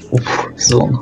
Уф, зона.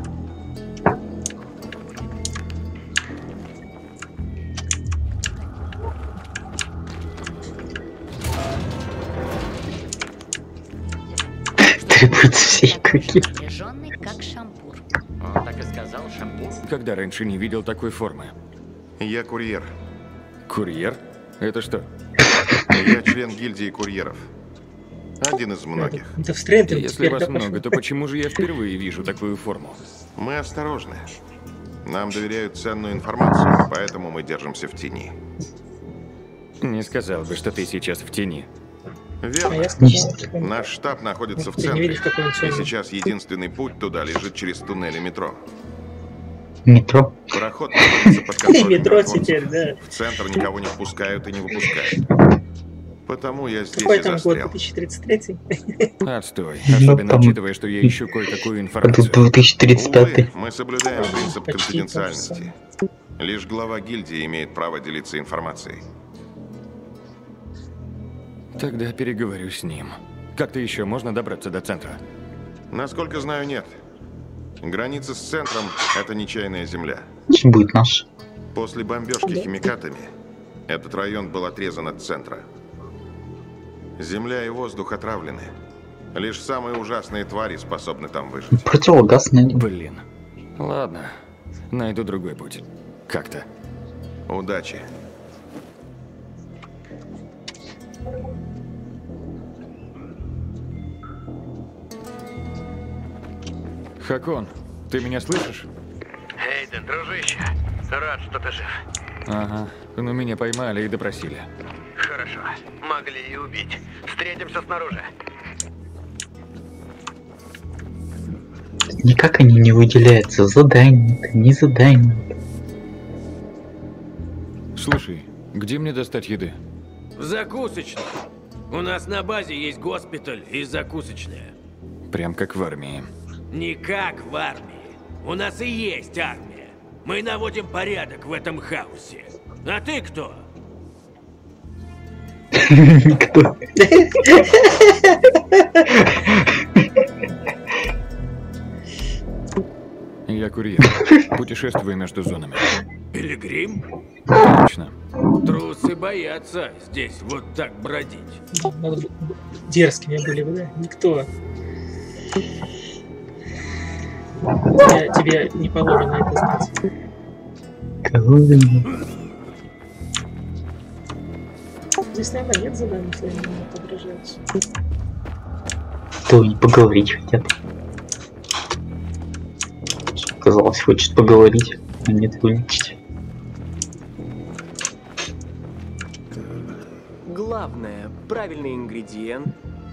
Требуется всей круги. Напряженный, как шампур. Он так и сказал, шампур. Когда раньше не видел такой формы. Я курьер. Курьер? Это что? Я член гильдии курьеров. Один из многих. Да в тренде Если вас много, то почему же я впервые вижу такую форму? Мы осторожны. Нам доверяют ценную информацию, поэтому мы держимся в тени. Не сказал бы, что ты сейчас в тени. А Верно. я сказал, что он- Наш штаб находится в Ты не центре. видишь, какой он И сегодня? сейчас единственный путь туда лежит через туннели метро. Метро. Проход находится под контролем Метро драконцев. теперь, да. В центр никого не впускают и не выпускают. Потому я здесь Какой и там год? застрял. 2033? Отстой. Ну, Особенно там- учитывая, что я ищу кое-какую Это информацию. 2035. Увы, мы соблюдаем принцип Почти конфиденциальности. Лишь глава гильдии имеет право делиться информацией. Тогда переговорю с ним. Как-то еще можно добраться до центра? Насколько знаю, нет. Граница с центром – это нечаянная земля. Чем будет наш? После бомбежки химикатами этот район был отрезан от центра. Земля и воздух отравлены. Лишь самые ужасные твари способны там выжить. Противогаз найдем. Блин. Ладно. Найду другой путь. Как-то. Удачи. Хакон, ты меня слышишь? Эйден, дружище, рад, что ты жив. Ага. Но меня поймали и допросили. Хорошо, могли и убить. Встретимся снаружи. Никак они не выделяются. Задание, это не задание. Слушай, где мне достать еды? В закусочной. У нас на базе есть госпиталь и закусочная. Прям как в армии. Не как в армии. У нас и есть армия. Мы наводим порядок в этом хаосе. А ты кто? Никто. Я курьер. Путешествую между зонами. Пилигрим? Точно. Трусы боятся здесь вот так бродить. Надо бы- Дерзкими были бы, да? Никто. Тебе не положено это знать. Кого вы? Здесь, наверное, нет заданий, если они не отображаются. То и поговорить хотят. Казалось, хочет поговорить, а нет вылечить. Главное, правильный ингредиент.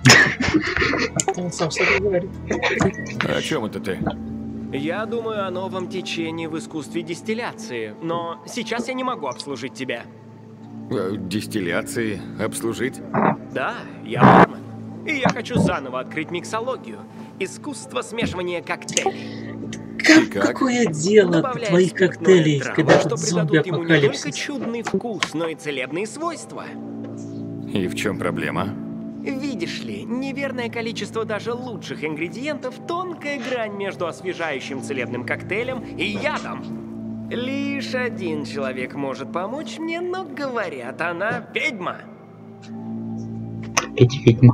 Он сам с собой говорит. О чем это ты? Я думаю о новом течении в искусстве дистилляции, но сейчас я не могу обслужить тебя. Дистилляции? Обслужить? Да, я бармен. И я хочу заново открыть миксологию. Искусство смешивания коктейлей. Как? Какое дело до Добавляя твоих спиртное коктейлей, травы, когда что тут придадут ему не только зомби-апокалипсис? чудный вкус, но и целебные свойства. И в чем проблема? Видишь ли, неверное количество даже лучших ингредиентов – тонкая грань между освежающим целебным коктейлем и ядом. Лишь один человек может помочь мне, но говорят, она ведьма. Опять ведьма.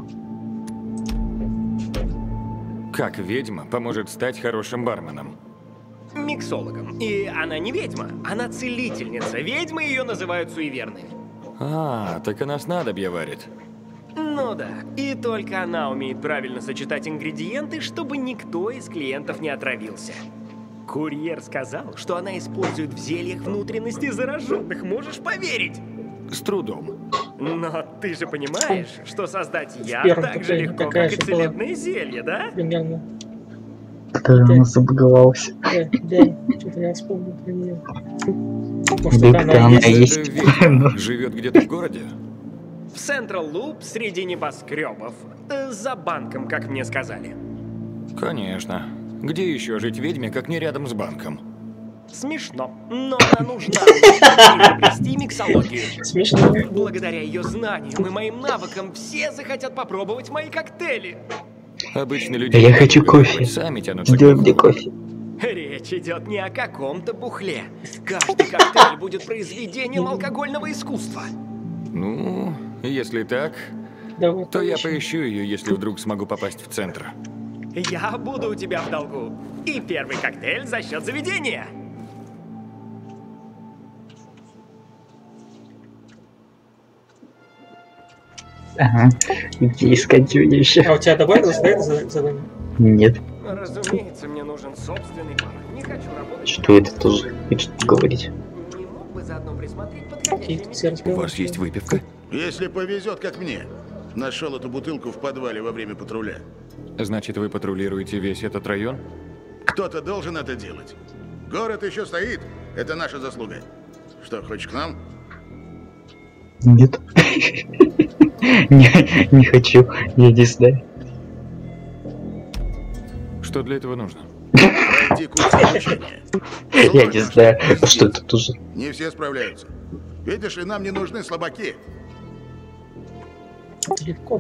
Как ведьма поможет стать хорошим барменом? Миксологом. И она не ведьма, она целительница. Ведьмы ее называют суеверной. А, так она снадобья варит. Ну да, и только она умеет правильно сочетать ингредиенты, чтобы никто из клиентов не отравился. Курьер сказал, что она использует в зельях внутренности зараженных, можешь поверить? С трудом. Но ты же понимаешь, что создать яд первом так же коктейле легко, такая как и же была. целебное зелье, да? Примерно. Даже она забаговалась. Да, что-то я вспомнил про нее. Может, Да, это это она она и и есть. есть. Это ведьма живет где-то в городе? В Централ Луп среди небоскребов. За банком, как мне сказали. Конечно. Где еще жить ведьме, как не рядом с банком? Смешно, но она нужна, чтобы изобрести миксологию. Смешно. Благодаря ее знаниям и моим навыкам все захотят попробовать мои коктейли. Обычно люди... Я хочу кофе. Сами тянут. Сделай мне кофе. Речь идет не о каком-то бухле. Каждый коктейль будет произведением алкогольного искусства. Ну, если так, Давай то я поищем. поищу ее, если вдруг смогу попасть в центр. Я буду у тебя в долгу. И первый коктейль за счет заведения. Ага. Где искать сегодня еще? А у тебя добавилось, да, это задание? Нет. Разумеется, мне нужен собственный бар. Не хочу работать. Что это тоже? Хочет поговорить. Не мог бы заодно присмотреть Окей, подходящий тут все У разговаривают. вас есть выпивка? Если повезет, как мне. Нашел эту бутылку в подвале во время патруля. Значит, вы патрулируете весь этот район? Кто-то должен это делать. Город еще стоит. Это наша заслуга. Что, хочешь к нам? Нет. Не хочу. Я не знаю. Что для этого нужно? Пройти курс обучения. Я не знаю. Что это тоже? Не все справляются. Видишь ли, нам не нужны слабаки. Легко.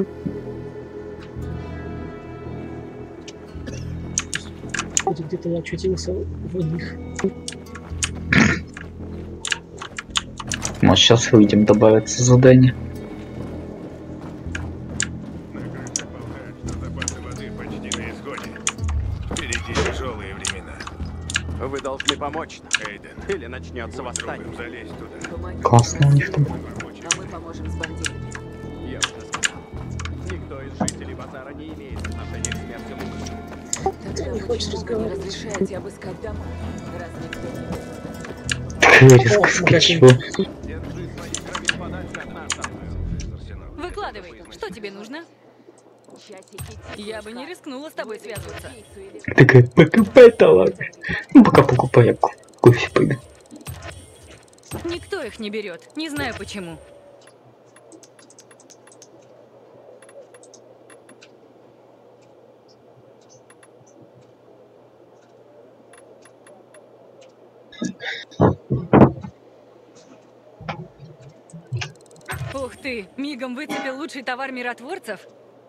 Вроде где-то я очутился в них. Может, сейчас выйдем, добавится задание. Запасы воды почти на исходе. Впереди тяжелые времена. Вы должны помочь нам, Эйден, или начнется восстание. залезь туда. Классно у них там. А мы поможем с бандитами. Я уже сказал. Никто из жителей базара не имеет отношения к смерти Луны. Тогда не хочешь почему вы не разговаривать? разрешаете обыскать дома? Раз никто не... Резко О, скачу. Держи свои границы подальше от нас. Выкладывай, что тебе нужно? Я бы не рискнула с тобой связываться. Такая, покупай товар. Ну, пока покупаю кофе пойду. Никто их не берет. Не знаю почему. Ух ты, мигом выцепил лучший товар миротворцев?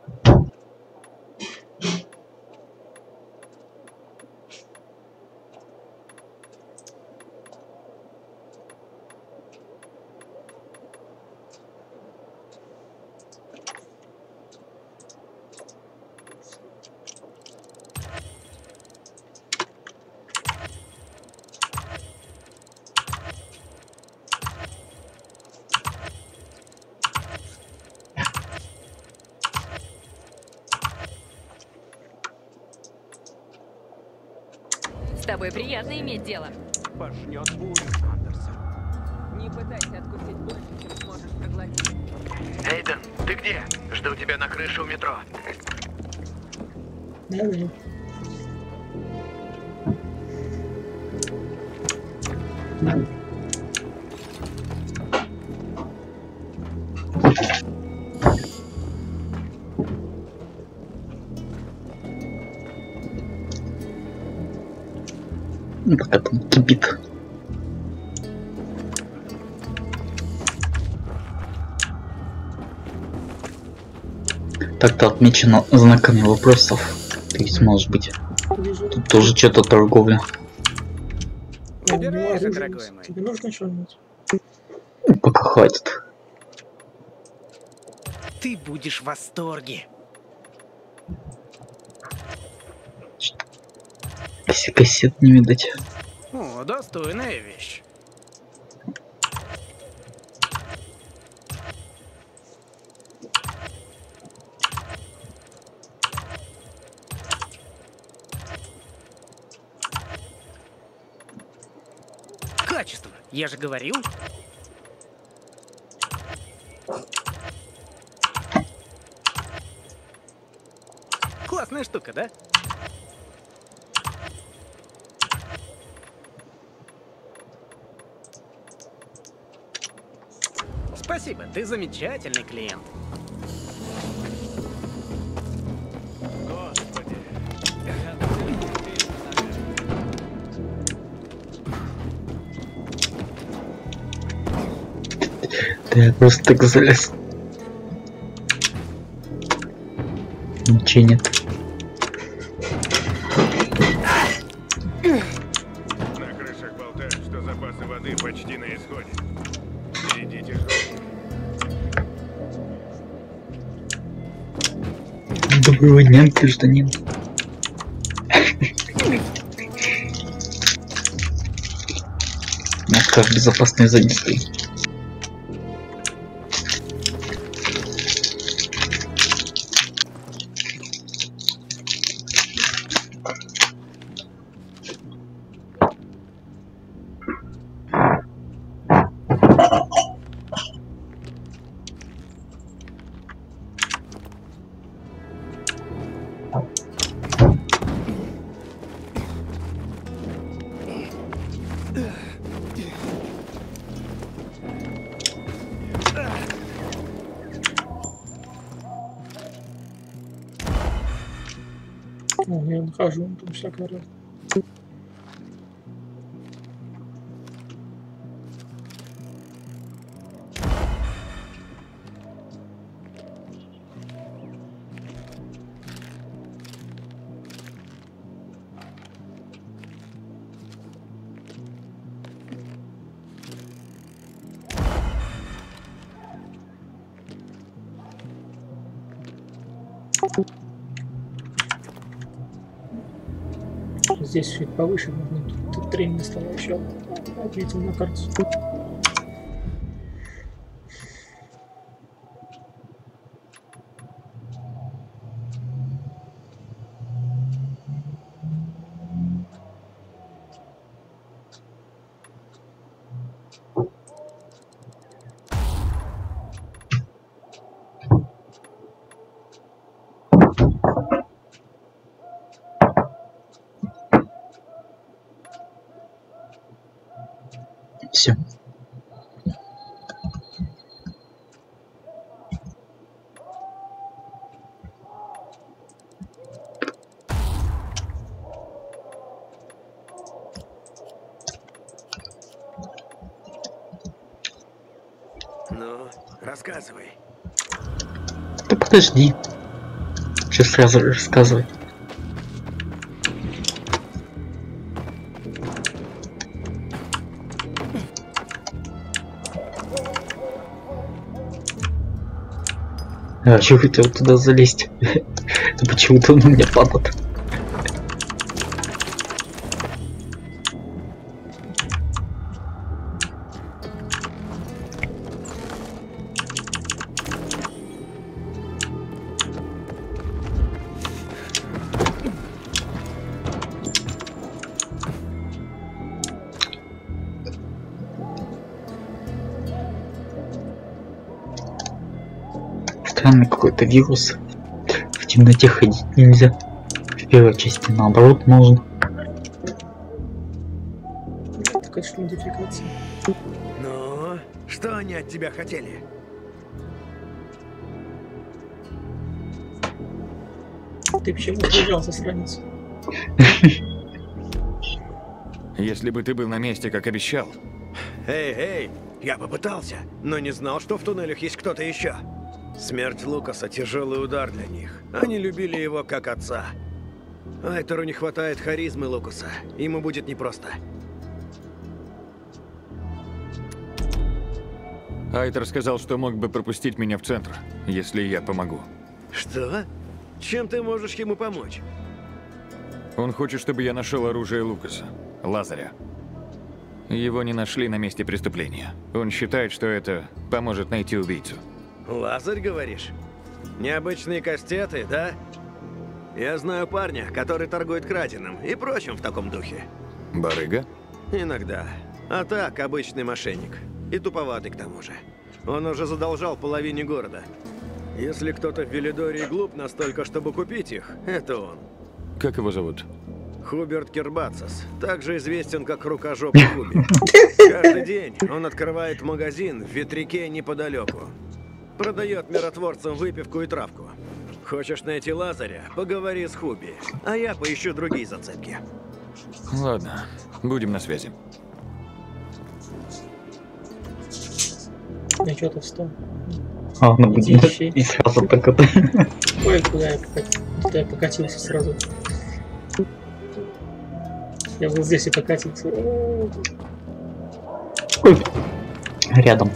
С тобой приятно иметь дело. Пожнет буря, Андерсон. Не пытайся откусить больше, чем сможешь проглотить. Эйден, ты где? Жду тебя на крыше у метро. Да. Ну, пока там кипит. Так-то отмечено знаками вопросов. То есть, может быть, Вижу. тут тоже что-то торговля. А, у него Собирайся, оружие дорогой есть. мой. Тебе нужно что-нибудь? Ну, пока хватит. Ты будешь в восторге. Кассет не видать. О, достойная вещь. Качество, я же говорил. Классная штука, да? Спасибо, ты замечательный клиент. Господи. Да я просто так залез. Ничего нет. На крышах болтают, что запасы воды почти на исходе. Идите ждать. Доброго дня, гражданин. У нас как безопасной зоне стоит. О, я нахожу, он там всякое разное. Здесь чуть повыше можно. Тут 3 места еще отметил на карте. Все. Ну, рассказывай. Да подожди. Сейчас сразу рассказывай. А чего хотел туда залезть? Это почему-то он у меня падает. Странный какой-то вирус. В темноте ходить нельзя. В первой части наоборот можно. Это, конечно, модификация. Ну, что они от тебя хотели? Ты почему сбежал, засранец? Если бы ты был на месте, как обещал. Эй, я попытался, но не знал, что в туннелях есть кто-то еще. Смерть Лукаса — тяжелый удар для них. Они любили его как отца. Айтеру не хватает харизмы Лукаса. Ему будет непросто. Айтер сказал, что мог бы пропустить меня в центр, если я помогу. Что? Чем ты можешь ему помочь? Он хочет, чтобы я нашел оружие Лукаса, Лазаря. Его не нашли на месте преступления. Он считает, что это поможет найти убийцу. Лазарь, говоришь? Необычные кастеты, да? Я знаю парня, который торгует краденым и прочим в таком духе. Барыга? Иногда. А так, обычный мошенник. И туповатый к тому же. Он уже задолжал половине города. Если кто-то в Велидории глуп настолько, чтобы купить их, это он. Как его зовут? Хуберт Кербацис, также известен как Рукожопый Хуби. Каждый день он открывает магазин в ветряке неподалеку. Продает миротворцам выпивку и травку. Хочешь найти Лазаря? Поговори с Хуби, а я поищу другие зацепки. Ладно, будем на связи. Я что-то встал. А, ну будем Вещи. и сразу так это. Ой, куда я покатился сразу. Я вот здесь и покатился. Ой. Рядом.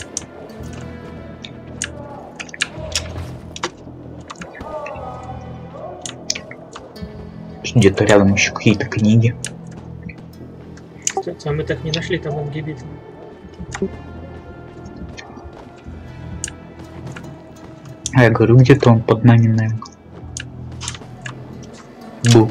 Где-то рядом еще какие-то книги. Кстати, а мы так не нашли там ингибит. А я говорю, где-то он под нами, наверное, был.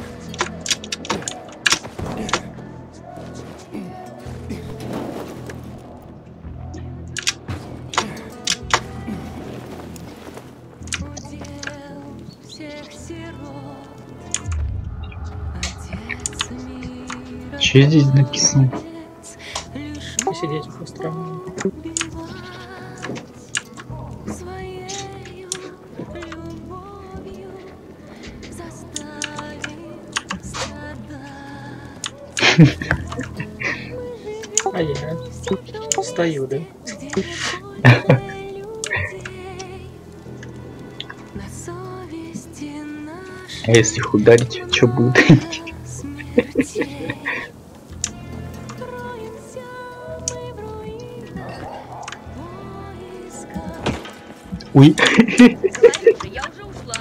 Что здесь написано? Посидеть по странам. А я стою, да? А если их ударить, что будет? Ой. Я уже ушла.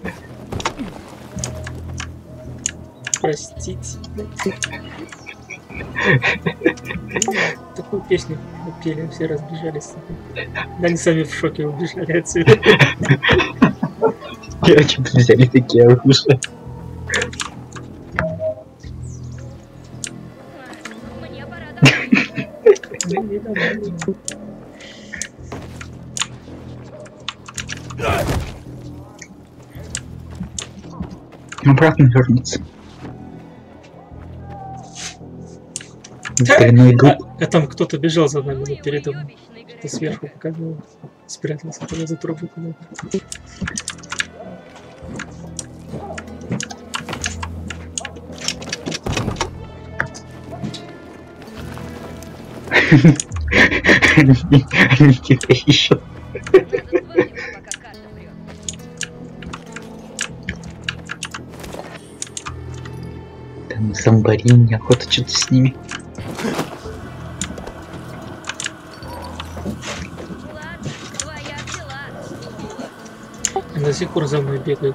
Простите. Такую песню пели, все разбежались. Да они сами в шоке убежали отсюда. Девочки взяли такие уши. Мне пора домой. Обратно вернуться. Остальные идут. А там кто-то бежал за нами, вот передо мной. Кто сверху показывал. Спрятался куда за трубу куда-то. Они тебя ищут. Там зомбарини, охота что-то с ними. До сих пор за мной бегает.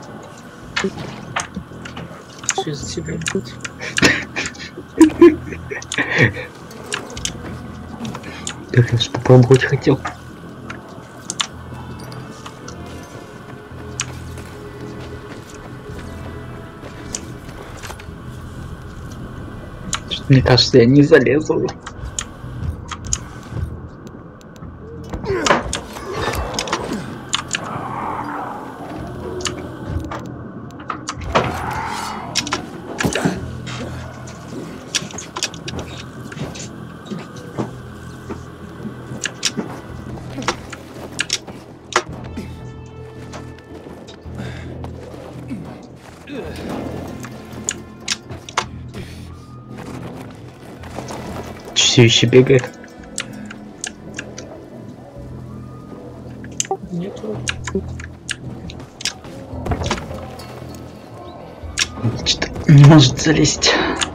Что за себя? Так я же попробовать хотел. Мне кажется, я не залезу. Все еще бегает. Нету. Что-то не может залезть.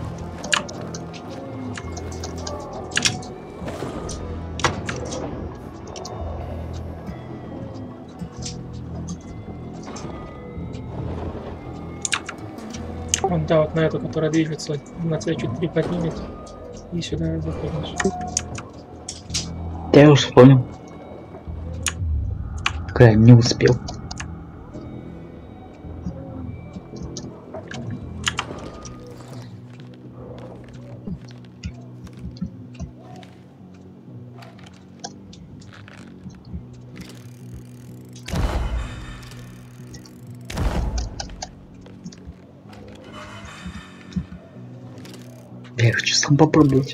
Вон, да, вот на эту, которая движется, на тебя чуть приподнимет. И сюда заходишь. Я уж понял. Только я не успел. Я хочу сам попробовать.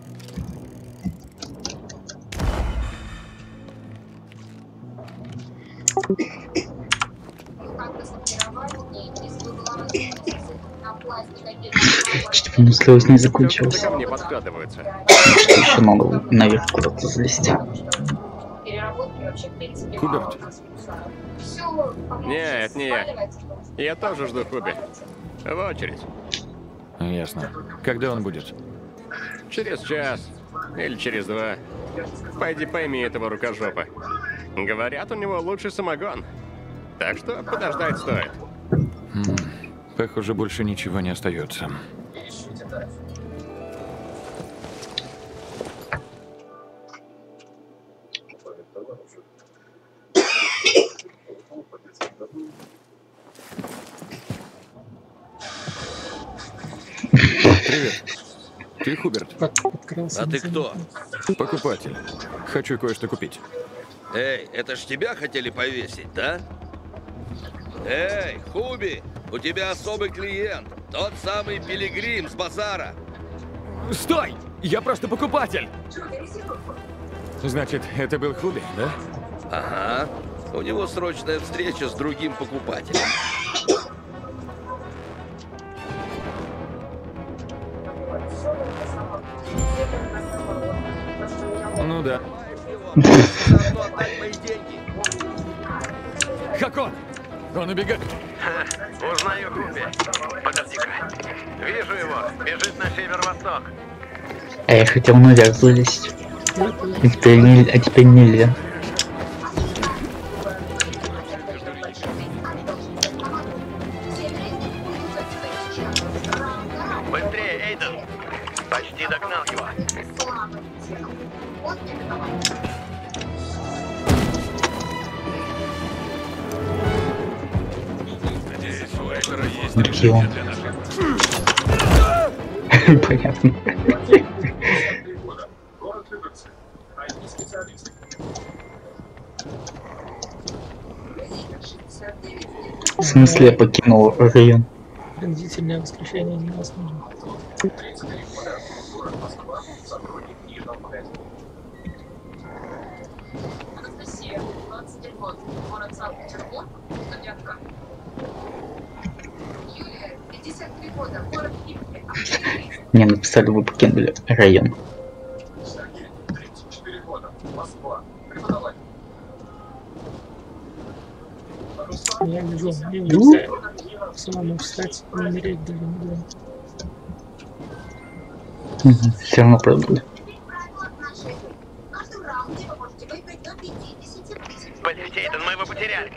Что-то выносливость не закончилась. Мне подкрадываются. Что еще надо наверх куда-то залезть. Хуберт? Нет, не я. Я тоже жду Хуби. В очередь. Ясно. Когда он будет? Через час. Или через 2. Пойди пойми этого рукожопа. Говорят, у него лучший самогон. Так что подождать стоит. Похоже, больше ничего не остается. Привет. Ты Хуберт? А ты кто? Покупатель. Хочу кое-что купить. Эй, это ж тебя хотели повесить, да? Эй, Хуби, у тебя особый клиент. Тот самый пилигрим с базара. Стой! Я просто покупатель! Значит, это был Хуби, да? Ага. У него срочная встреча с другим покупателем. Ну да. Хакон! Он убегает. Узнаю Хуби. Подожди-ка. Вижу его. Бежит на северо-восток. А я хотел наверх залезть. А теперь нельзя. Быстрее, Эйден. Почти догнал его. Где он? Понятно. В смысле, я покинул район? Принудительное воскрешение невозможно. Мне написали, вы покинули район. Я лежу, мне нельзя самому встать, не умереть даже не буду. Все равно пробую. Блять, Эйден, мы его потеряли.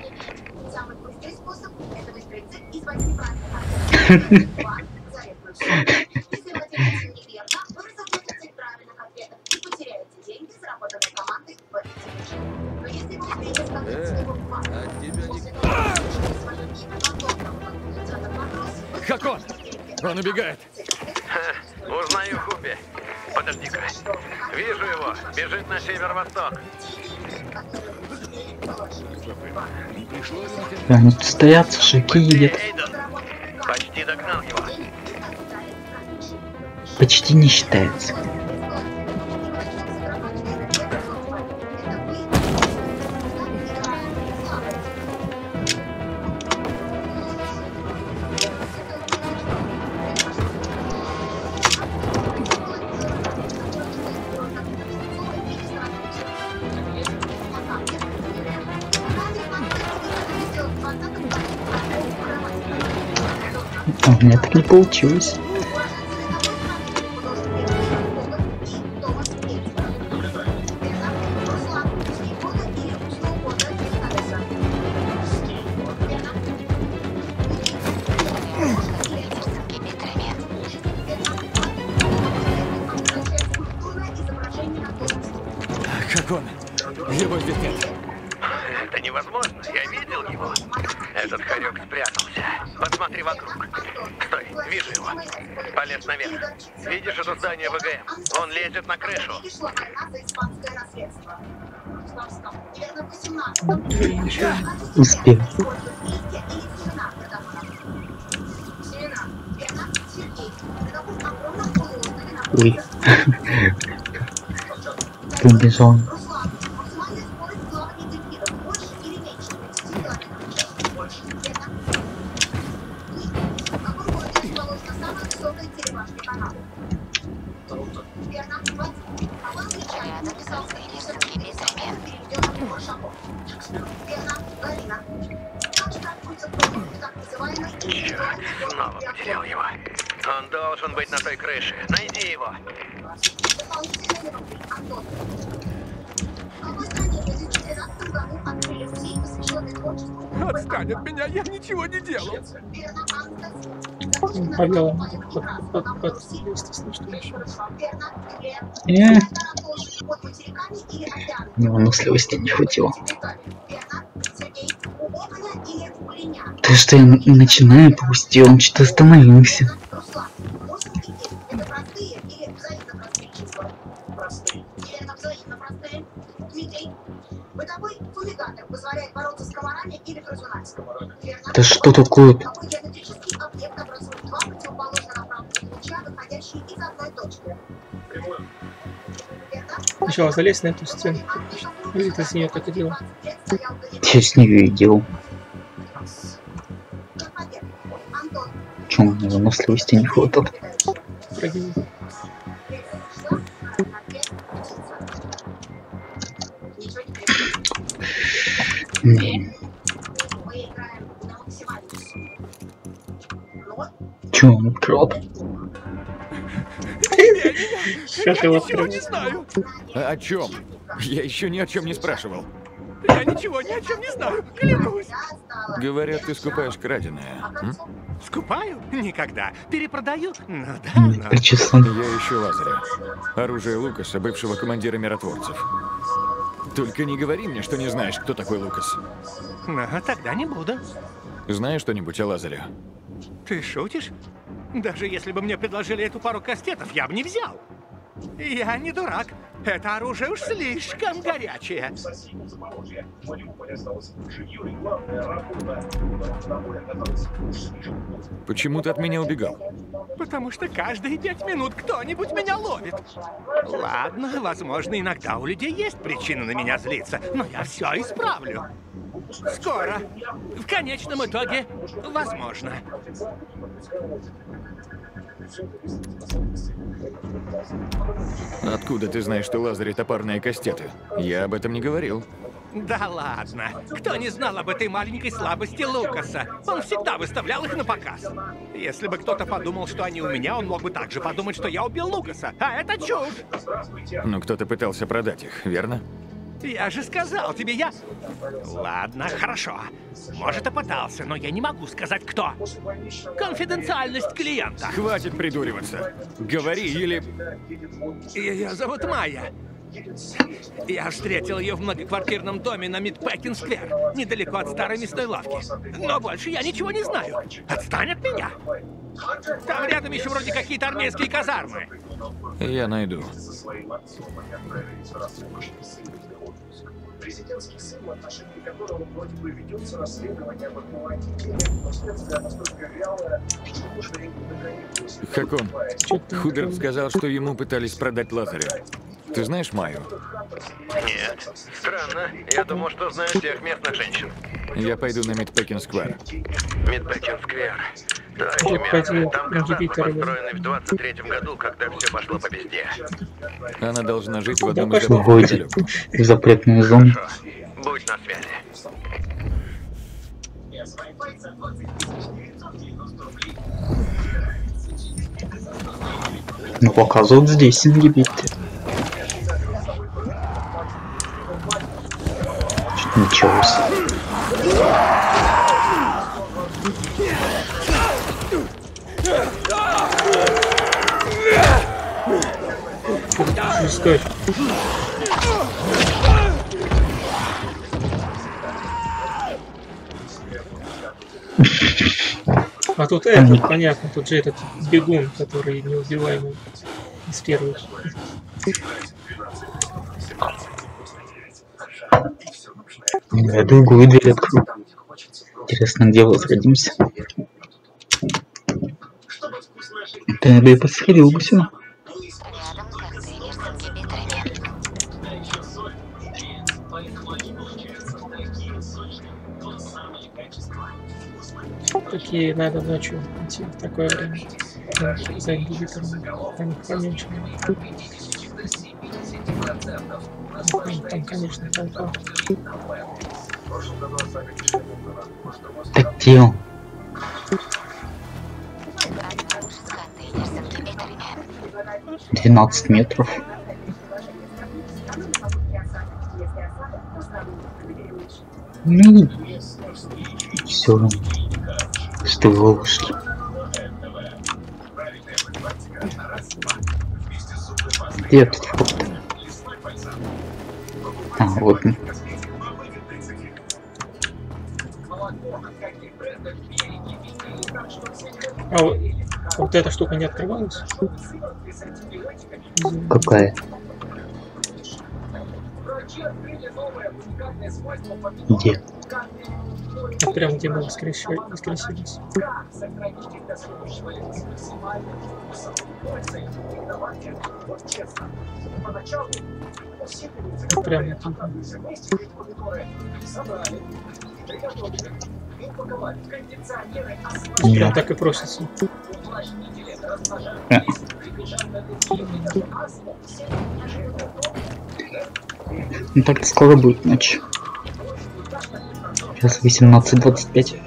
Хакон! Он убегает. Узнаю Хуби. Подожди-ка. Вижу его. Бежит на северо-восток. Они тут стоят, шаги едят. Почти догнал его. Почти не считается. У меня так не получилось. Как он? Его здесь нет. Это невозможно. Я видел его. Этот хорек спрятался. Посмотри вокруг. Стой, вижу его. Полез наверх. Видишь это здание ВГМ? Он лезет на крышу. Успел. Ой. Убежал. Снова потерял его. Он должен быть на той крыше. Найди его. Отстань от меня, я ничего не делал. Повела под естественно, что еще. Выносливости не хватило. Ты что, я начинаю пустил, он что-то остановился. Это что такое? Сначала залезть на эту стену. Или ты с нее так и делал? Я с нее и делал. Чё, у меня выносливости не хватает? Прыгай. Чё он открыл? Сейчас его Ничего не знаю. О чем? Я еще ни о чем не спрашивал. Я ничего ни о чем не знаю, клянусь. Говорят, ты скупаешь краденое. Скупаю? Никогда. Перепродаю? Ну да, но... Я ищу Лазаря. Оружие Лукаса, бывшего командира миротворцев. Только не говори мне, что не знаешь, кто такой Лукас. Ну, тогда не буду. Знаешь что-нибудь о Лазаре? Ты шутишь? Даже если бы мне предложили эту пару кастетов, я бы не взял. Я не дурак. Это оружие уж слишком горячее. Почему ты от меня убегал? Потому что каждые 5 минут кто-нибудь меня ловит. Ладно, возможно, иногда у людей есть причина на меня злиться, но я все исправлю. Скоро. В конечном итоге, возможно. Откуда ты знаешь, что Лазарь — топорные кастеты? Я об этом не говорил. Да ладно. Кто не знал об этой маленькой слабости Лукаса? Он всегда выставлял их на показ. Если бы кто-то подумал, что они у меня, он мог бы также подумать, что я убил Лукаса. А это чушь. Но кто-то пытался продать их, верно? Я же сказал тебе, я... Ладно, хорошо. Может, и пытался, но я не могу сказать, кто. Конфиденциальность клиента. Хватит придуриваться. Говори или... Ее зовут Майя. Я встретил ее в многоквартирном доме на Мидпекин-сквер, недалеко от старой мясной лавки. Но больше я ничего не знаю. Отстань от меня. Там рядом еще вроде какие-то армейские казармы. Я найду. Президентский сын, в отношении которого вроде бы ведется расследование об отмывании денег, но следствие настолько вялое, что можно и не Как он? Хуберт сказал, что ему пытались продать Лазаря. Ты знаешь Майю? Нет. Странно. Я думал, что знаю всех местных женщин. Я пойду на Мидпекин-сквер. Мидпекин-сквер. Да, еще место. Там казармы, построенные в 23-м году, когда все пошло по пизде. Она должна жить в одном из домов Выйти неподалеку. в запретную зону. Будь на связи. Ну, показывают здесь ингибиты. Ничего себе. Пускай. А тут этот, понятно, тут же этот бегун, который неубиваемый из первых. Я другую дверь открою. Интересно, где возродимся? Да я бы и подсходил бы сюда. Какие надо ночью идти в такое время. За ингибитором. Там их поменьше. Там, конечно, толпа. Так где он? 12 метров. Ну, все равно. Что в ловушке. Где тут вход? А, вот он. А вот эта штука не открывалась? Какая? Где? Вот прям где мы воскресились. Вот прям прям так и просится. Ну так скоро будет ночь. Сейчас 18:25.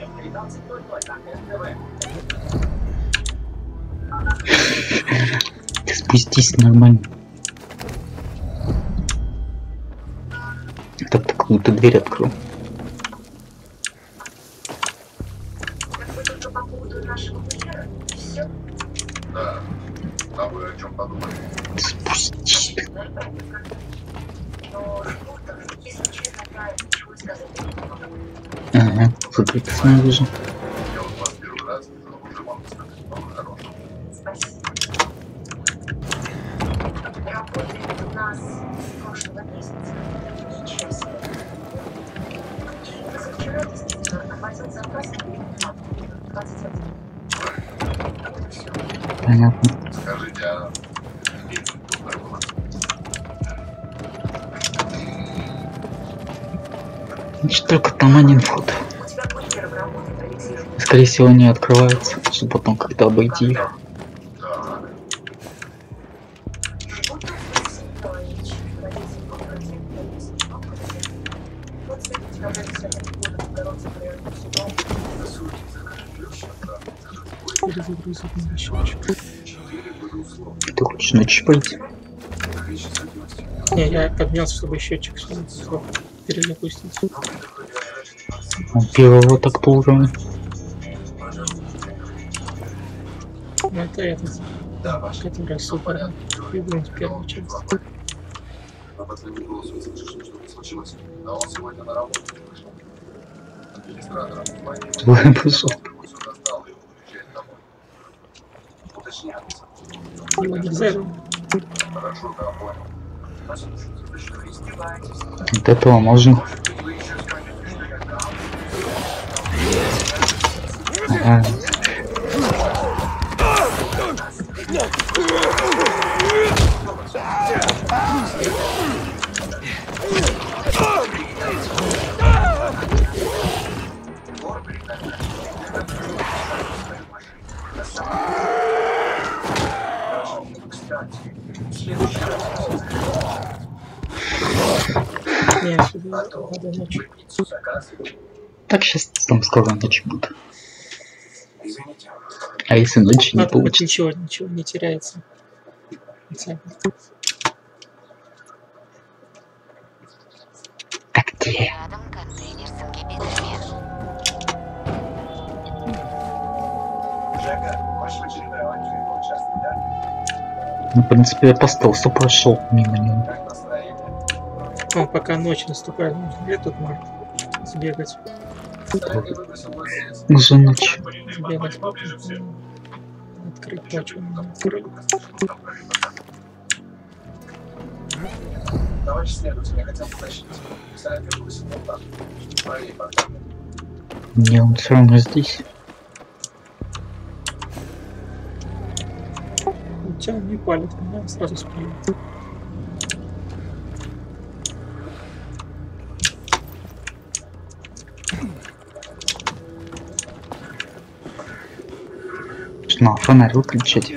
Ты спустись нормально. Так какую-то дверь открыл. Спустись. Ага, закрыто снаружи. Понятно. Значит, только там один вход. Скорее всего, не открывается, чтобы потом как-то обойти их. Ты хочешь ночью пойти? Не, я поднялся, чтобы счетчик перезапустить. Он первого так уровня. Ну это этот, который супер. Любой первую часть. Твой пошел. Его нельзя. Вот этого можно. Ага. Так сейчас там скоро ночь будет. А если ночь не получится? Ничего не теряется. А где? Ну, в принципе, я по стелсу прошел мимо него. Ну, пока ночь наступает, нужно тут может сбегать. Уже ночь. Сбегать. Открыть почву. Открыть. Товарищ следователь, я хотел уточнить. Не, он все равно здесь. Тебя не палит, меня сразу спалит. На, фонарь выключить.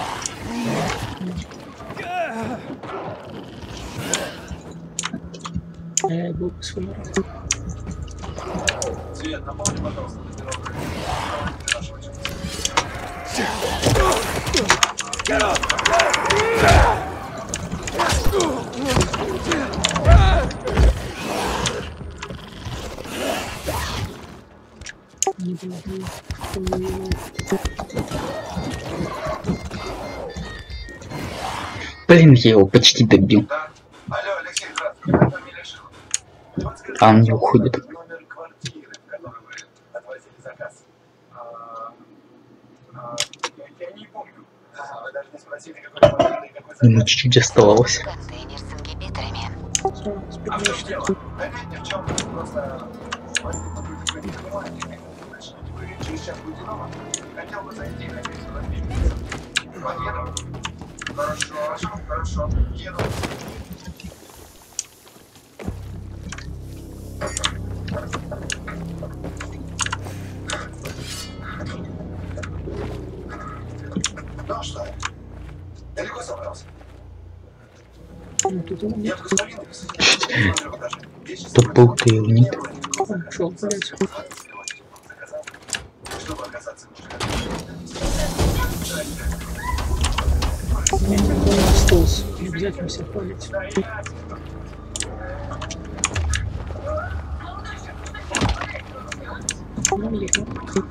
Я был без фонаря. Свет, напомни, пожалуйста, Блин, я его почти добил. А он не уходит. Ему чуть-чуть оставалось. Хорошо. Еду. Ну что, далеко собрался? Я в господин. Тут полка его нет. Шел, блядь. Чтобы оказаться Я не понял, столс. Не обязательно все палить. Ну, ехал.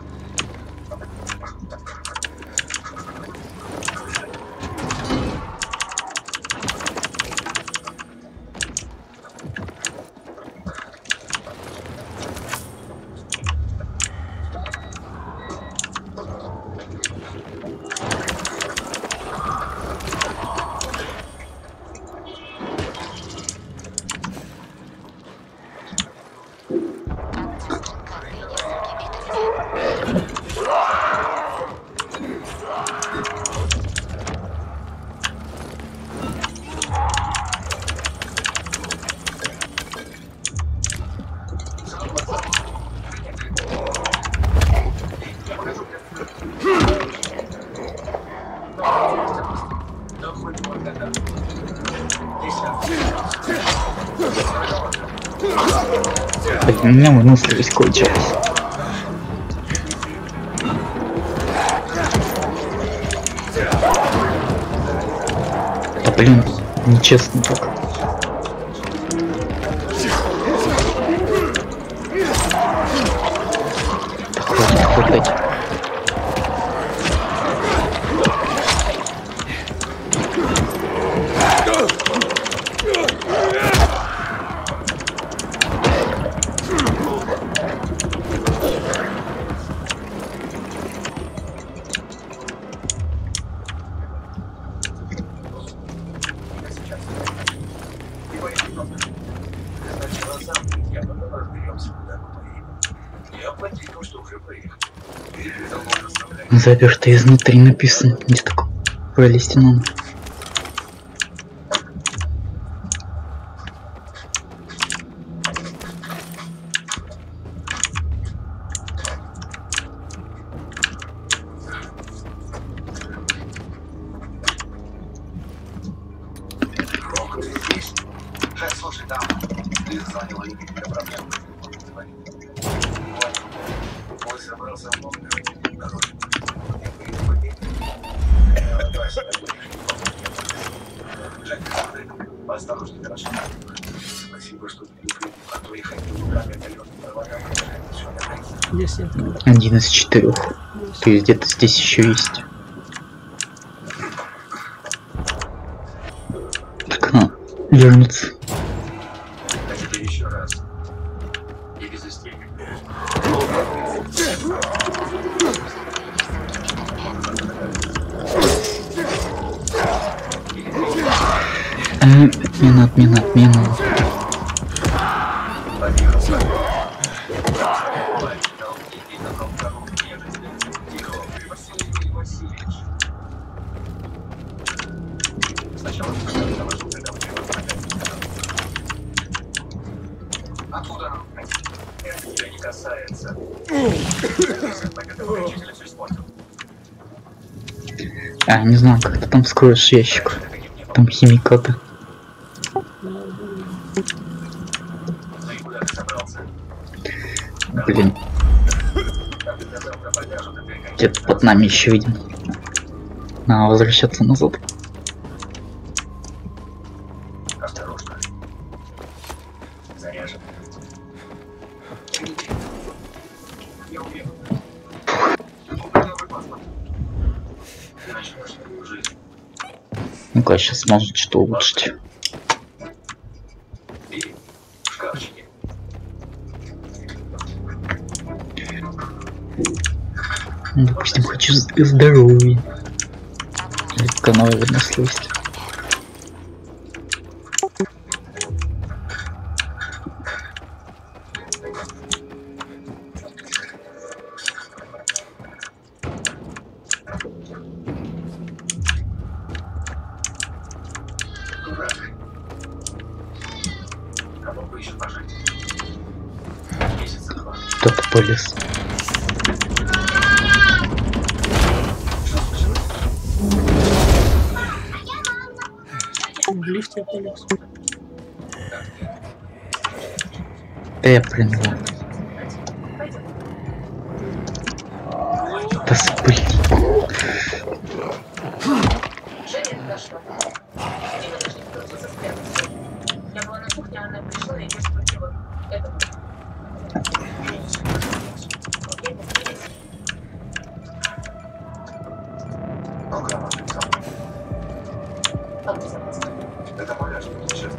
У меня выносливость кончилась. Да блин, нечестно так. Да хватит. Заперто изнутри написано. Не так пролезть надо. Слушай, там, ты звонила, не какие-то проблемы. Ой, собрался много. Осторожней, хорошо. Спасибо, что ты а то ехать руками отдалённо проводам. 1 из 4. То есть где-то здесь еще есть. Так, надо вернуться. А теперь еще раз. И без истерики. Отмена. Откуда? Это тебя не касается. Не знаю, как ты там вскроешь ящик. Там химикаты. Блин. Где-то под нами еще виден. Надо возвращаться назад. Осторожно. Заряжен. Я уверен. Ну-ка, сейчас может что улучшить. Ну, допустим, хочу здоровье. Или каналы выносливости. Кто-то полез. В лифте полез. Да я принял. Да спыль. Я была на кухне, она пришла и я спросила, это... Это моя жизнь, честно.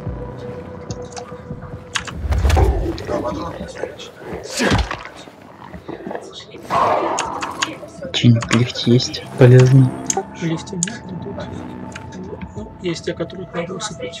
Что-нибудь в лифте есть полезно? В лифте нет, но тут ну, есть те, которые надо усыпить.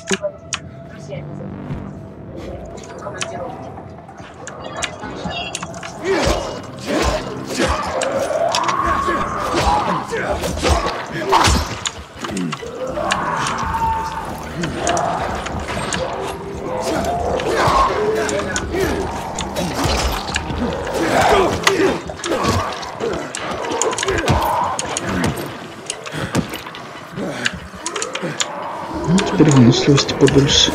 Ну, теперь выносливости побольше.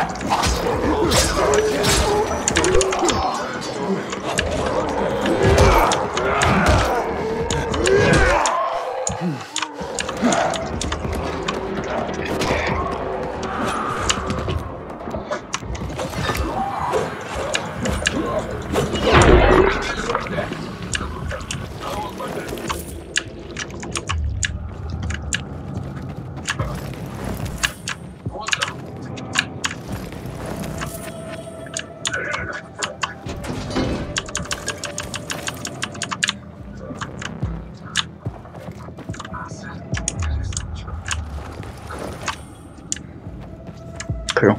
Кру.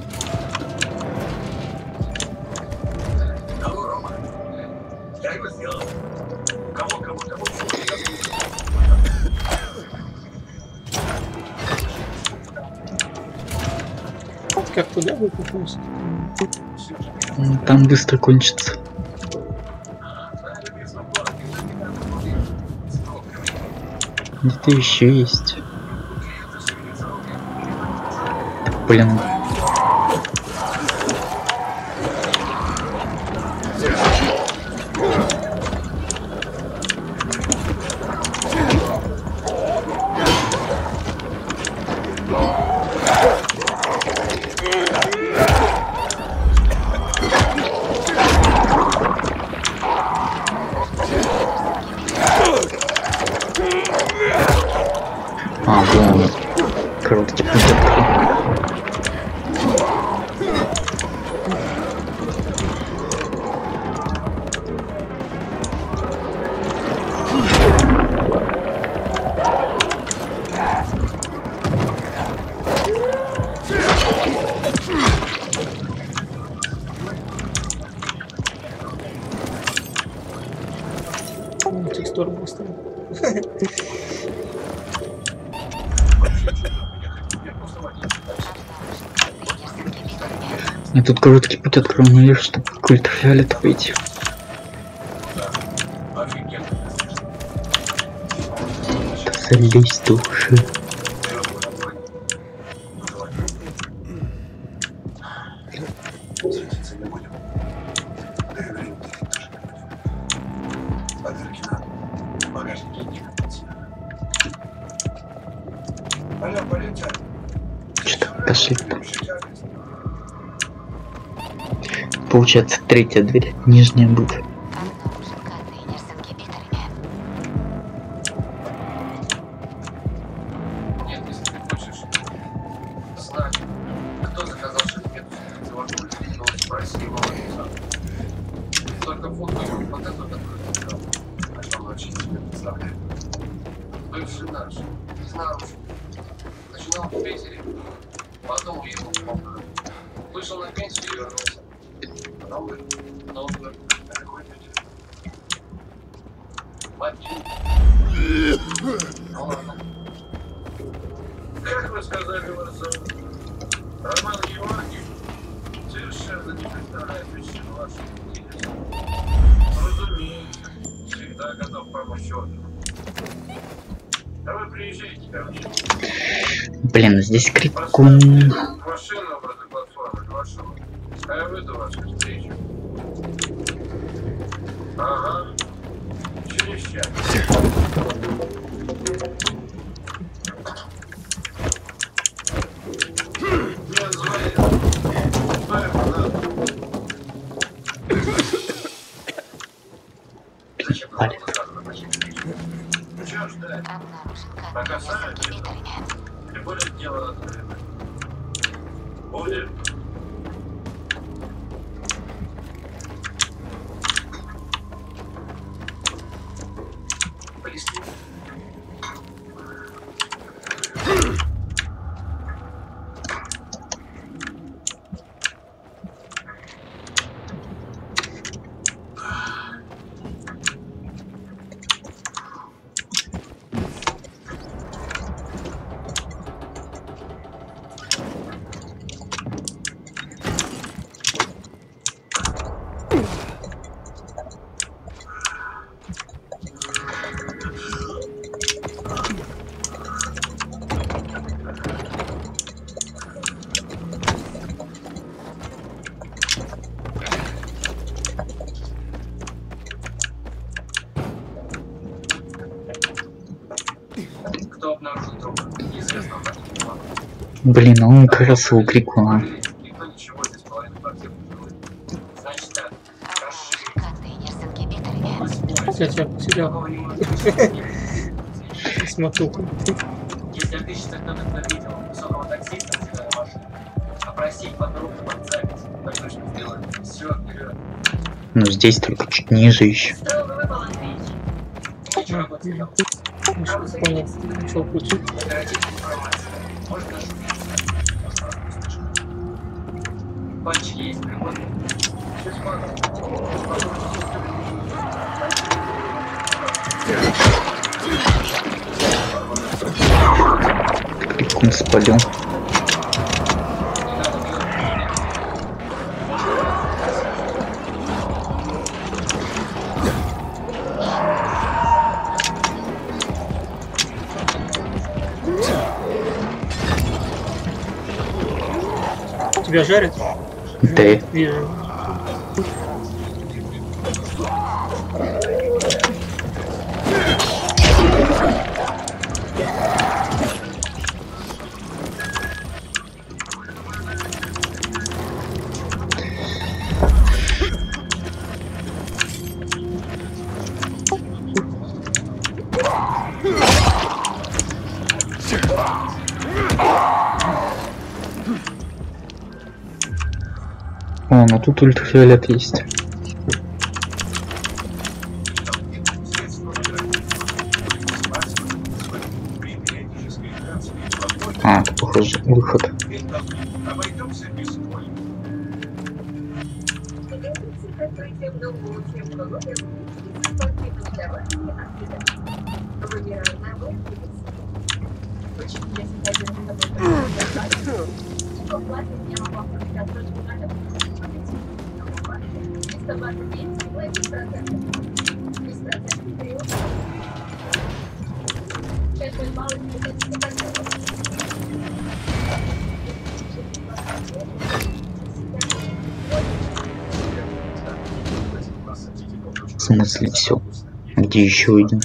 Я его сделал. Кого? Как туда вы попался? Там быстро кончится. Где-то еще есть. Блин. А, вон. Короткий путь открыл. Текстур быстро. Я тут короткий путь открыл наверх, чтобы к ультрафиолету выйти. Да залезь души. Что-то пошли. Получается, третья дверь, нижняя будет. бывший наш, из наружу. Начинал в Питере, потом уехал в Москву. Вышел на пенсию и вернулся. Новый, какой люди. Мобильный. Ну ладно. Как вы сказали, вас зовут? Роман Георгиевич совершенно не представляет причину вашей деятельности. Разумеется, всегда готов помочь отдыху. А вы приезжайте ко мне. Блин, здесь крикун. Машину возле платформы вашего. А я выйду вашу встречу. Ага. Через час. Нет, звонит. Зачем надо сразу назначить встречу? Чего ждать? Пока сами не будет дело открыто. Будет. Поясни. Кто обнаружил труп? Неизвестно. Блин, он красил у крикуна. Никто ничего здесь половину квартиры не делает. Значит так. Кстати, я потерял. Смотрю. Если отыщется кто-то, кто видел высокого таксиста, седая машина, опросить подробно под запись. Так точно сделать. Все, вперед. Ну здесь только чуть ниже еще. Ничего потерял. Понял. Нашел ключи. Может даже панчики есть, прикольно. Крикун спалил. Тебя жарят? Да. Вижу. О, ну тут ультрафиолет есть. А, это похоже выход. В смысле все? Где еще один?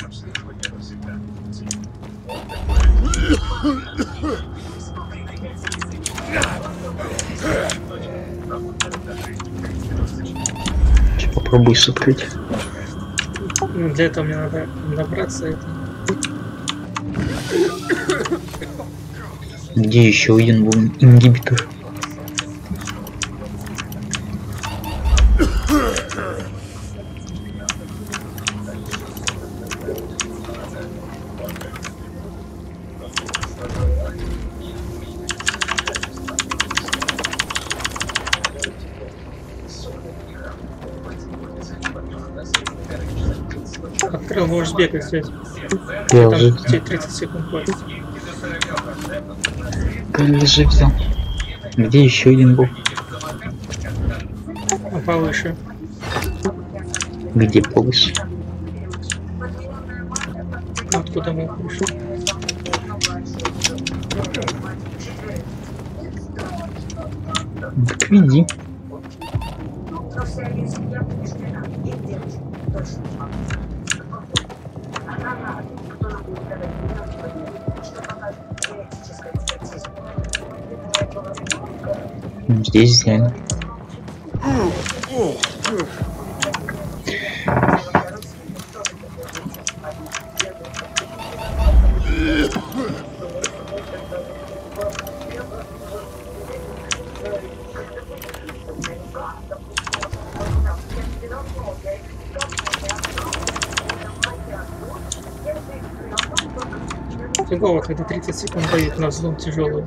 Попробуй открыть. Ну, для этого мне надо набраться это. Где еще один был ингибитор? Закрыл, можешь бегать здесь. Я Там уже... тебе 30 секунд будет. Лежи взял. Где еще один был? А повыше. Где повыше? Откуда мы пришли? Так иди. Здесь взяли. Фигово, когда 30 секунд дают на взлом тяжелый.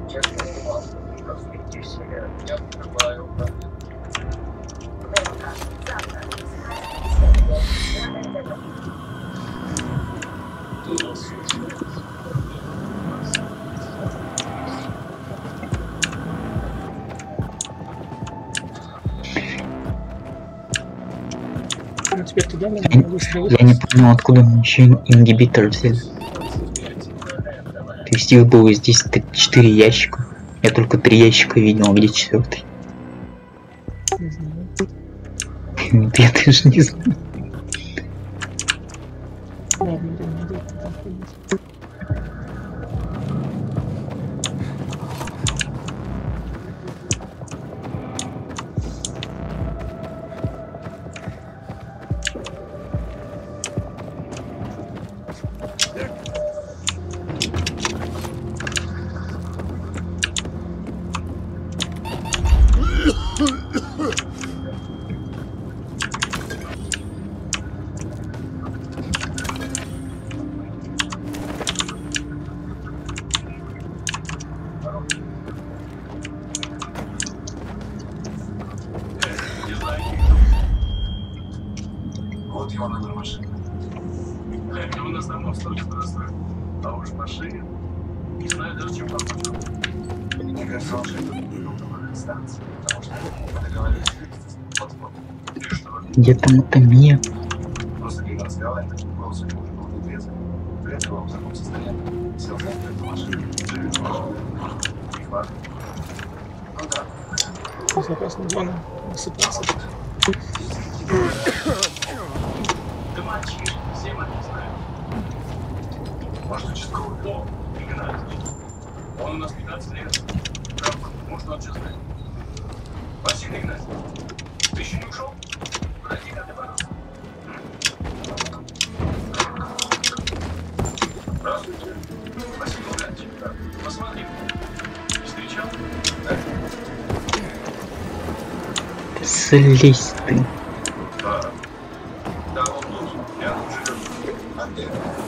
Ну, теперь туда надо быстро Я не понял, откуда мы еще ингибитор взяли. То есть их было здесь 4 ящика. Я только 3 ящика видел, а где 4-й? Я даже не знаю. Вот его номер машины. Это у нас давно столько простроил. А уж машина. Не знаю даже, чем помочь. Мне кажется, он живет на станции, потому что мы договорились вот. Где там это мне? Просто когда разговаривали, голос у него уже был нетрезвый. При этом он в таком состоянии сел за эту машину, живет в машине. Их важно. Ну да. Безопасная зона высыпаться. Да мальчишки, все мы это знаем. Может, участковый Бог, Игнатьевич. Он у нас 15 лет. Правда, может, он что знает. Василий Игнатьевич, ты еще не ушел? Подойди ко мне, пожалуйста. Здравствуйте. Василий Игнатьевич, посмотри. Не встречал? Да. Слезь ты. Да. Да, он тут. Я тут живу. А где?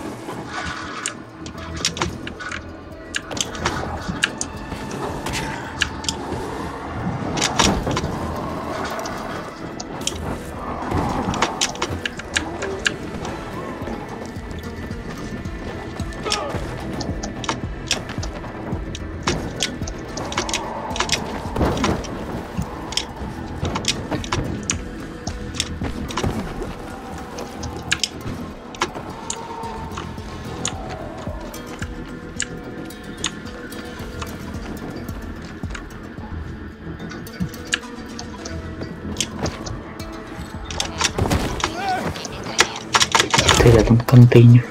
Рядом контейнер.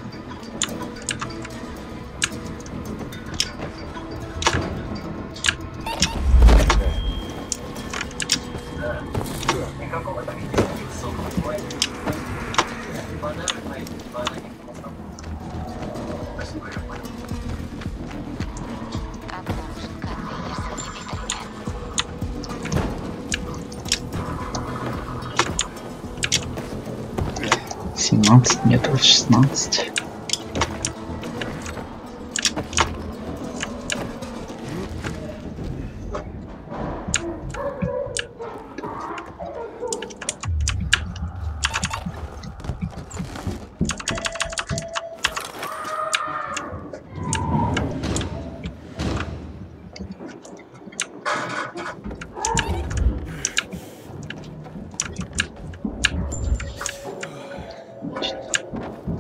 Нет, вот 16.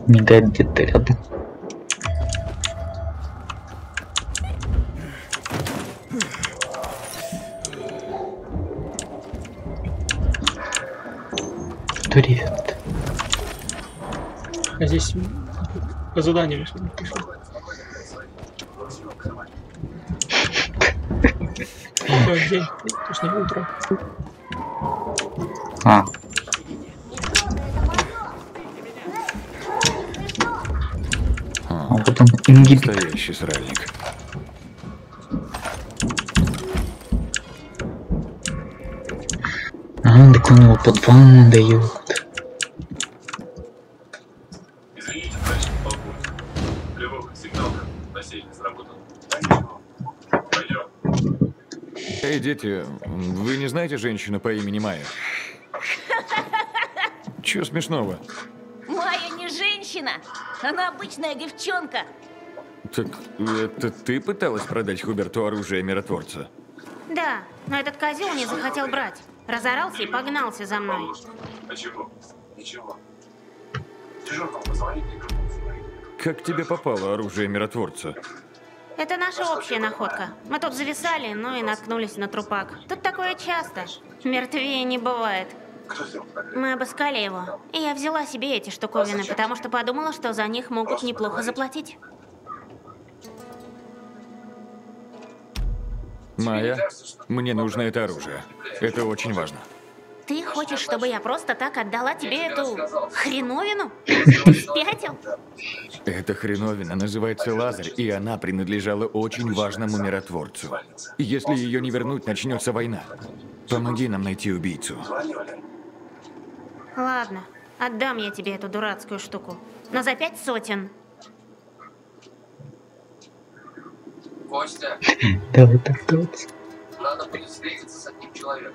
Мигает где-то рядом. Что, ребят? А здесь по заданиям сегодня пришел. День, точнее утро. А. Вот он ингибитор. Настоящий сральник. Так он его под ванну дает. Извините, товарищ полковник. Тревога, сигнал, носитель сработал. Пойдем. Эй, дети, вы не знаете женщину по имени Майя? Чё смешного? Майя не женщина, она обычная девчонка. Так это ты пыталась продать Хуберту оружие миротворца? Да, но этот козел не захотел брать. Разорался и погнался за мной. А чего? Ничего. Дежурному позвоните. Как тебе попало оружие миротворца? Это наша общая находка. Мы тут зависали, ну и наткнулись на трупак. Тут такое часто. Мертвее не бывает. Мы обыскали его, и я взяла себе эти штуковины, потому что подумала, что за них могут неплохо заплатить. Майя, мне нужно это оружие. Это очень важно. Ты хочешь, чтобы я просто так отдала тебе эту хреновину? Ты спятил? Эта хреновина называется Лазарь, и она принадлежала очень важному миротворцу. Если ее не вернуть, начнется война. Помоги нам найти убийцу. Ладно, отдам я тебе эту дурацкую штуку. Но за 5 сотен. Костя, Давай так делать. надо будет встретиться с одним человеком.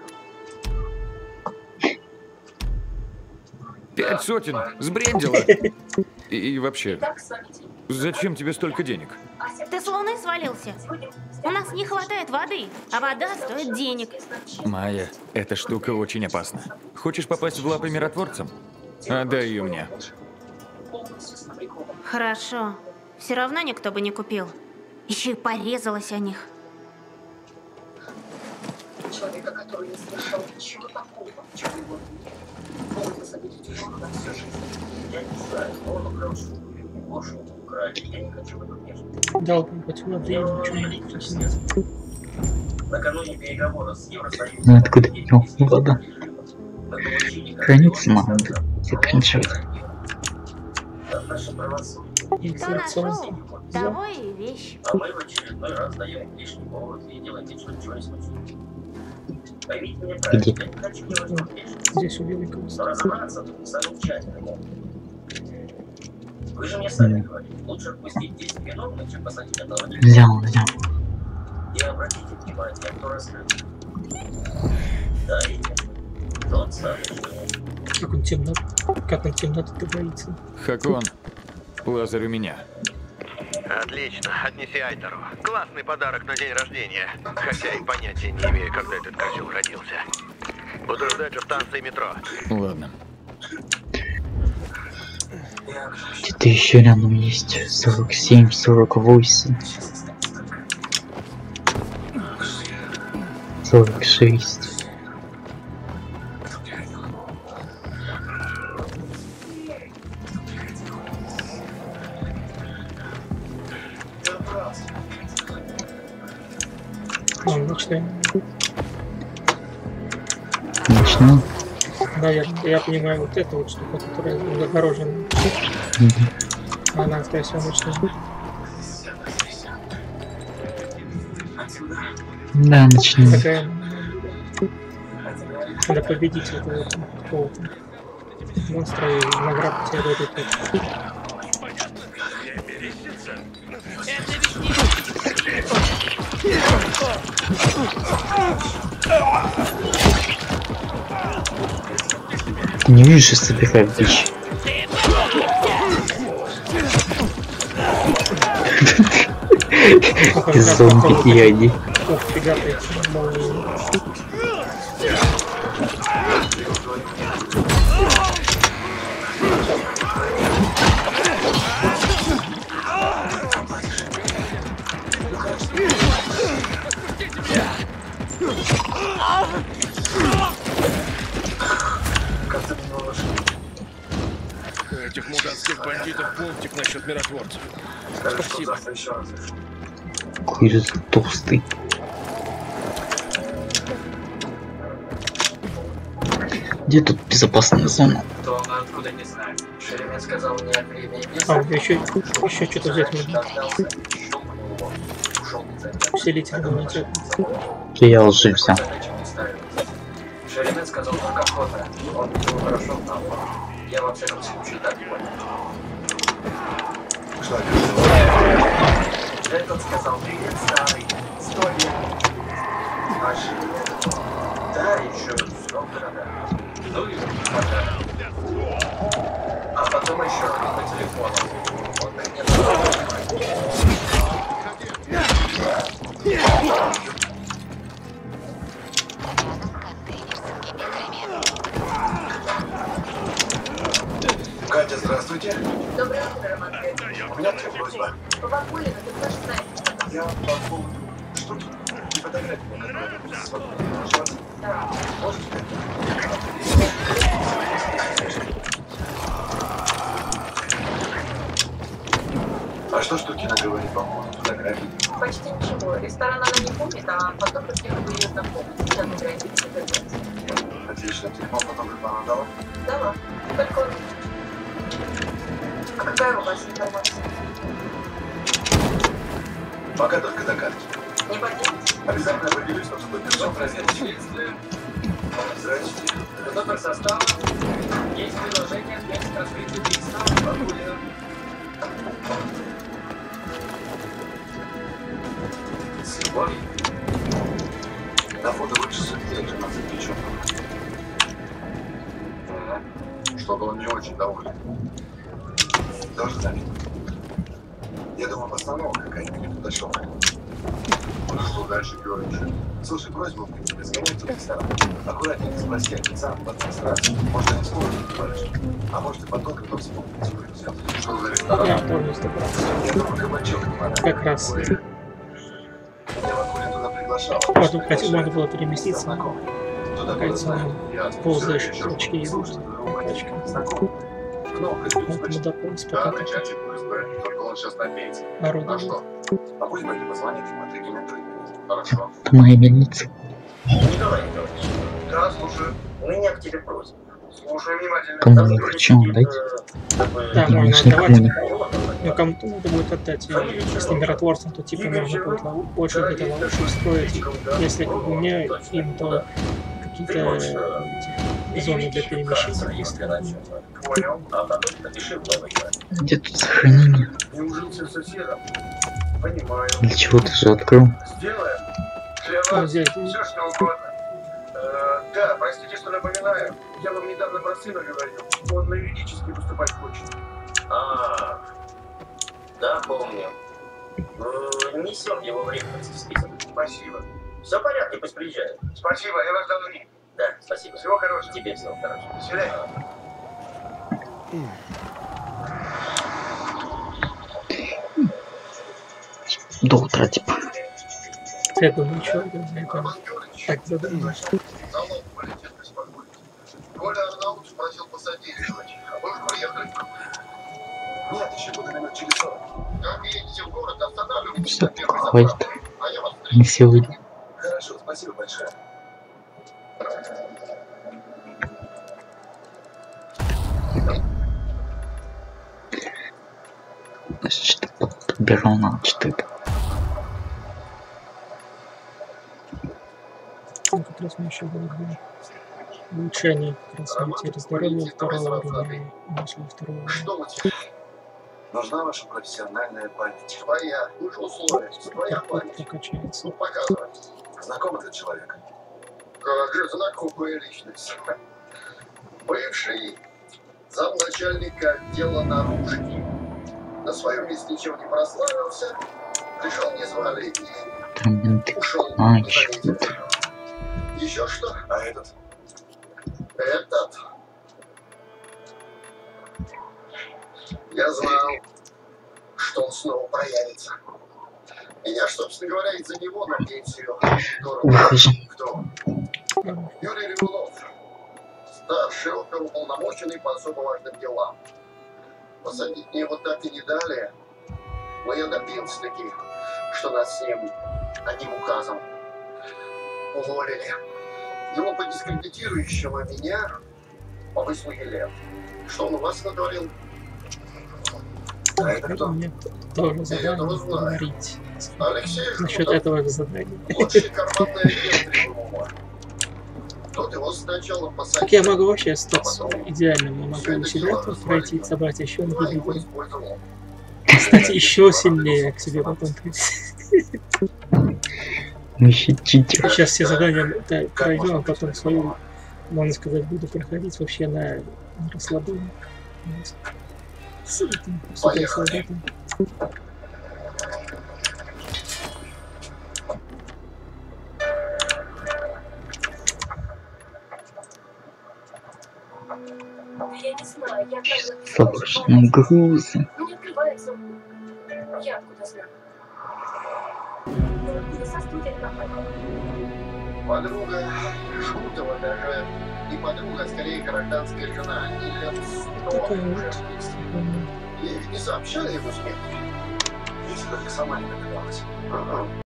5 сотен? Сбрендила? И вообще, зачем тебе столько денег? Ты с луны свалился? У нас не хватает воды, а вода стоит денег. Майя, эта штука очень опасна. Хочешь попасть в лапы миротворцам? Отдай ее мне. Хорошо. Все равно никто бы не купил. Еще и порезалась о них. Человека, который не совершал ничего такого, чего его могут посадить в тюрьму на всю жизнь. Я не знаю, он украл шубу или Гошу украли. Я не хочу в этом вмешиваться. Дал хоть воды, ничего не. Накануне переговоров с Евросоюзом. Ну откуда вода? Границы надо заканчивать. Наше правосудие. Кто нашел, того и вещь. А мы в очередной раз даем лишний повод и делаем вид, что ничего не случилось. Поймите меня правильно, я не хочу делать вам лишнего. Здесь убили Но разобраться тут самым тщательным. Вы же мне сами говорите, лучше отпустить 10 виновных, чем посадить одного невиновного. Взял. И обратите внимание, кто раскрыл. Да, именно. Тот самый человек. Как он темноты-то боится? Хакон, Лазарь у меня. Отлично, отнеси Айтеру. Классный подарок на день рождения. Хотя и понятия не имею, когда этот козел родился. Буду ждать у станции метро. Ладно. Где-то еще рядом есть 47, 48. 46. Ночной. Ночной? Наверное, я понимаю вот эту вот штуку, которая загорожена. Она, скорее всего, ночная. Да, ночной. Такая... Надо победить этого какого-то монстра и награду тебе дадут. Не вижу, что собирать дичь. Зомби и они. этих мутатских бандитов пунктик насчет миротворцев. Спасибо. Какой же толстый. Где тут безопасная зона? То он откуда не знает. Шеремет сказал мне о времени. Еще что-то взять можно. Усилитель иммунитет. Я уже взял. Шеремет сказал только охота. Он его хорошо знал. Я во всяком случае так понял. Что это? Этот сказал, привет, старый. 100 лет. А Шеремет? Да, еще срок дорога. Ну и пока. А потом еще по телефону. Он мне Катя, здравствуйте. Доброе утро, Матвей. У меня такая просьба. Бабулина, ты тоже знаешь. Я по поводу штуки и фотографии, которые вы свободны. Да. Можете? А что Штукина говорит по поводу фотографий? Почти ничего. Ресторан она не помнит, а фотограф я бы ее знакомы. Сейчас мы играем в фотографии. Отлично. Телефон фотографа она дала? Дала. Только он... А какая у вас информация? Пока только догадки. Не поделитесь? Обязательно поделюсь, но чтобы все проверить. Здрасте. Номер состава. Есть приложение для раскрытия убийства. Бабулина. Сегодня на фото выше сутки 13 девчонок. Чтобы он не очень доволен. Тоже заметил. Я думал, постановка какая-нибудь подошел. Он шел дальше, Георгиевич. Слушай, просьбу к тебе, сгоняйте в ресторан. Аккуратненько спроси официанта по администрации. Может, они сможет говоришь. А может, и потом, когда вспомните, что за ресторан. Я тоже Я думаю, кабачок не надо. как раз. Я Вакулин туда приглашал. Надо было переместиться. Кольцо ползаешь очки и поэтому дополнить пока только он сейчас на пенсии. народу. А что? А пусть Бэки позвонит ему, отрекомендует. Хорошо. Это моя мельница. Николай Николаевич. Да, слушаю. У меня к тебе просьба. Слушаю внимательно. Кому не хочу, дайте. Да, Я можно ж никому отдавать. не. Но кому-то надо будет отдать. Если миротворцам, то типа можно будет очень где-то лучше устроить. Если как бы мне им, то какие-то зоны для перемещения быстро. Понял. А потом напиши в новый. Где тут сохранение? Не ужился с соседом. Понимаю. Для чего ты же открыл? Сделаем. Для вас Взять. все, что угодно. Да, простите, что напоминаю. Я вам недавно про сына говорил. Он на юридически выступать хочет. Да, помню. Несем его в ректорский список. Спасибо. Все в порядке, пусть приезжает. Спасибо, я вас давно не. Да, спасибо. Всего хорошего. Тебе всего хорошего. До свидания. До утра, типа. Я думаю, что это так задумаешь. Коля Арнаут просил посодействовать. Вы уже приехали? Нет, еще буду минут через 40. Как едете в город, останавливайтесь Все, на первой хватит. заправке. А я вас Не сегодня. Хорошо, спасибо большое. Что-то подбирал на что-то. Как раз мы еще говорили. Улучшение как раз развития здоровья второго уровня. Нашли второго уровня. Что у тебя? Нужна ваша профессиональная память. Твоя. Лучше условия. Твоя память. Прокачается. Ну, показывай. Знаком этот человек? Как же знакомая личность. Бывший замначальника отдела наружки. На своем месте ничем не прославился. Пришел не звали и ушел. Еще что? А этот? Этот. Я знал, что он снова проявится. Меня, собственно говоря, из-за него на пенсию. Кто? Юрий Ревелов. Старший оперуполномоченный по особо важным делам. Посадить мне вот так и не дали. Но я добился таки, что нас с ним одним указом уволили. Группа дискредитирующего меня повысили лет. Что он у вас натворил? А это кто? Мне тоже задание говорить насчет этого задания. Так я могу вообще стать идеальным, я могу себя тут пройти, собрать еще ингибиторы. Кстати, еще сильнее к себе потом прийти. Сейчас все задания пройдем, а потом свою, можно сказать, буду проходить вообще на расслаблении. С этим суперсолдатом. Я не знаю, я как Сложные грузы. не открывается. Я откуда знаю? Ну, со студией пропала. Подруга Шутова даже не подруга, а скорее гражданская жена. Они лет 100 уже вместе. Ей ведь не сообщали его смерти. Если только сама не догадалась. Ага.